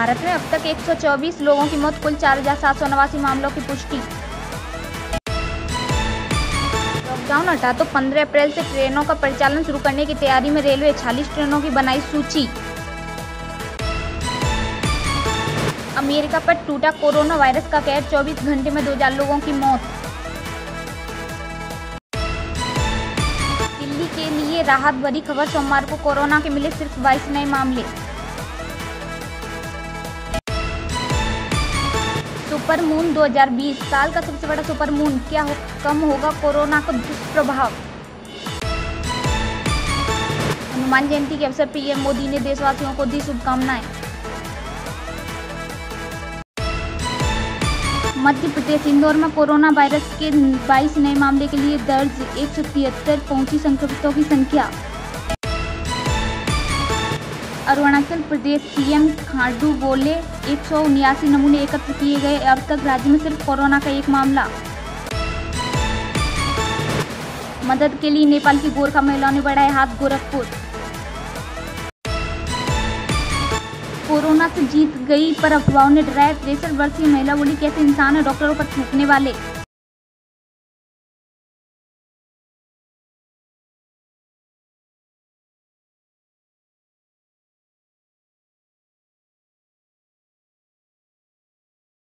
भारत में अब तक 124 लोगों की मौत, कुल 4,789 मामलों की पुष्टि। लॉकडाउन हटा तो 15 अप्रैल से ट्रेनों का परिचालन शुरू करने की तैयारी में रेलवे, 46 ट्रेनों की बनाई सूची। अमेरिका पर टूटा कोरोना वायरस का कहर, 24 घंटे में 2000 लोगों की मौत। दिल्ली के लिए राहत भरी खबर, सोमवार को कोरोना के मिले सिर्फ 22 नए मामले। सुपर मून 2020 साल का सबसे बड़ा सुपर मून, क्या कम होगा कोरोना का दुष्प्रभाव। हनुमान जयंती के अवसर पर पीएम मोदी ने देशवासियों को दी शुभकामनाएं। मध्य प्रदेश इंदौर में कोरोना वायरस के 22 नए मामले के लिए दर्ज 173 पहुंची संक्रमितों की संख्या। अरुणाचल प्रदेश सीएम खांडू बोले 179 नमूने एकत्र किए गए, अब तक राज्य में सिर्फ कोरोना का एक मामला। मदद के लिए नेपाल की गोरखा महिलाओं ने बढ़ाए हाथ, गोरखपुर। कोरोना से जीत गई पर अफवाहों ने डराया, 63 वर्षीय महिला बोली कैसे इंसान है डॉक्टरों पर थूकने वाले।